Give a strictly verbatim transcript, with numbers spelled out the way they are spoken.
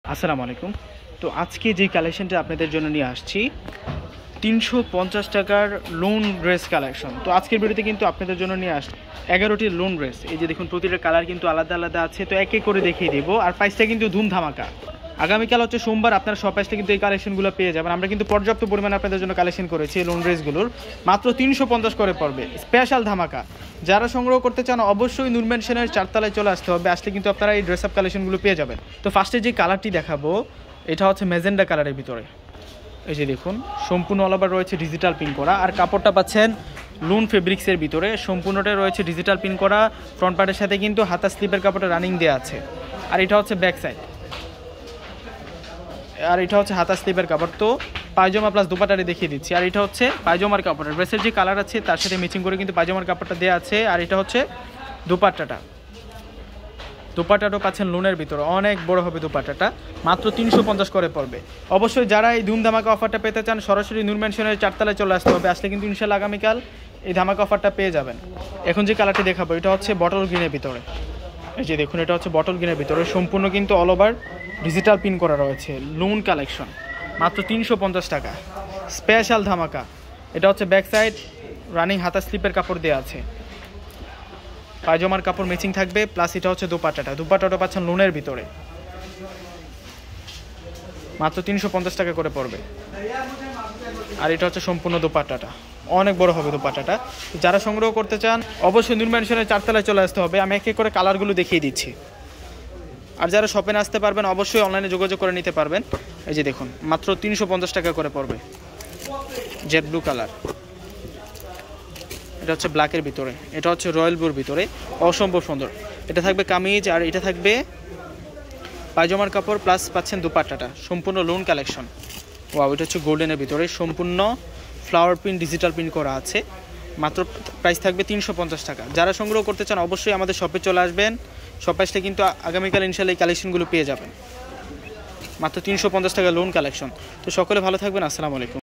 আসসালামু আলাইকুম। তো আজকে যে কালেকশনটা আপনাদের জন্য নিয়ে আসছি তিনশো পঞ্চাশ টাকার লোন ড্রেস কালেকশন। তো আজকের ভিডিওতে কিন্তু আপনাদের জন্য নিয়ে আসছি এগারোটি লোন ড্রেস। এই যে দেখুন প্রতিটা কালার কিন্তু আলাদা আলাদা আছে, তো এক এক করে দেখিয়ে দেবো। আর প্রাইসটা কিন্তু ধুম ধামাকা। আগামীকাল হচ্ছে সোমবার, আপনারা সব প্রাইসটা কিন্তু এই কালেকশনগুলো পেয়ে যাবেন। আমরা কিন্তু পর্যাপ্ত পরিমাণে আপনাদের জন্য কালেকশন করেছি লোন ড্রেসগুলোর, মাত্র তিনশো পঞ্চাশ করে পড়বে, স্পেশাল ধামাকা। যারা সংগ্রহ করতে চান অবশ্যই নূর-ম্যানশনের চারতলায় চলে আসতে হবে, আসলে কিন্তু আপনারা এই ড্রেস আপ কালেকশনগুলো পেয়ে যাবেন। তো ফার্স্টে যে কালারটি দেখাবো এটা হচ্ছে ম্যাজেন্ডা কালারের ভিতরে। এই যে দেখুন সম্পূর্ণ অল ওভার রয়েছে ডিজিটাল প্রিন্ট করা, আর কাপড়টা পাচ্ছেন লুন ফেব্রিক্সের ভিতরে, সম্পূর্ণটা রয়েছে ডিজিটাল প্রিন্ট করা। ফ্রন্ট পার্টের সাথে কিন্তু হাতা স্লিপের কাপড়টা রানিং দেওয়া আছে। আর এটা হচ্ছে ব্যাক সাইড, আর এটা হচ্ছে হাতা স্লিপের কাপড়। তো পায়জামা প্লাস দুপাটারে দেখিয়ে দিচ্ছি। আর এটা হচ্ছে পায়জামার কাপড়, ড্রেসের যে কালার আছে তার সাথে ম্যাচিং করে কিন্তু পায়জামার কাপড়টা দেওয়া আছে। আর এটা হচ্ছে দুপাট্টাটা, দুপাট্টাটাও পাচ্ছেন লোনের ভিতরে, অনেক বড় হবে দুপাট্টাটা, মাত্র তিনশো পঞ্চাশ করে পড়বে। অবশ্যই যারা এই ধুম ধামাকা অফারটা পেতে চান সরাসরি নূর-ম্যানশনের চারতলায় চলে আসতে হবে, আসলে কিন্তু ইনশাল্লাহ আগামীকাল এই ধামাকা অফারটা পেয়ে যাবেন। এখন যে কালারটি দেখাবো এটা হচ্ছে বটল গ্রিনের ভিতরে। এই যে দেখুন এটা হচ্ছে বটল গ্রিনের ভিতরে, সম্পূর্ণ কিন্তু অল ওভার ডিজিটাল প্রিন্ট করা রয়েছে, লোন কালেকশন, মাত্র তিনশো পঞ্চাশ টাকা, স্পেশাল ধামাকা। এটা হচ্ছে ব্যাক সাইড, রানিং হাতা স্লিপের কাপড় দেওয়া আছে, পায়জামার কাপড় ম্যাচিং থাকবে, প্লাস এটা হচ্ছে দুপাট্টাটা, দুপাট্টাটা পাচ্ছেন লোনের ভিতরে, মাত্র তিনশো পঞ্চাশ টাকা করে পড়বে। আর এটা হচ্ছে সম্পূর্ণ দুপাট্টাটা, অনেক বড় হবে দুপাট্টাটা। যারা সংগ্রহ করতে চান অবশ্যই নূর-ম্যানশনের চারতলায় চলে আসতে হবে। আমি এক এক করে কালারগুলো দেখিয়ে দিচ্ছি। আর যারা শপে আসতে পারবেন অবশ্যই অনলাইনে যোগাযোগ করে নিতে পারবেন। এই যে দেখুন মাত্র তিনশো পঞ্চাশ টাকা করে পড়বে, জেড ব্লু কালার। এটা হচ্ছে ব্ল্যাকের ভিতরে, এটা হচ্ছে রয়্যাল ব্লুর ভিতরে, অসম্ভব সুন্দর। এটা থাকবে কামিজ, আর এটা থাকবে পায়জামার কাপড়, প্লাস পাচ্ছেন দুপাট্টাটা, সম্পূর্ণ লোন কালেকশন। ওয়াও, এটা হচ্ছে গোল্ডেনের ভিতরে, সম্পূর্ণ ফ্লাওয়ার প্রিন্ট ডিজিটাল প্রিন্ট করা আছে, মাত্র প্রাইস থাকবে তিনশো পঞ্চাশ টাকা। যারা সংগ্রহ করতে চান অবশ্যই আমাদের শপে চলে আসবেন, শপ প্রাইসটা কিন্তু আগামীকাল ইনশাল্লাহ এই কালেকশনগুলো পেয়ে যাবেন, মাত্র তিনশো পঞ্চাশ টাকা লোন কালেকশন। তো সকলে ভালো থাকবেন, আসসালামু আলাইকুম।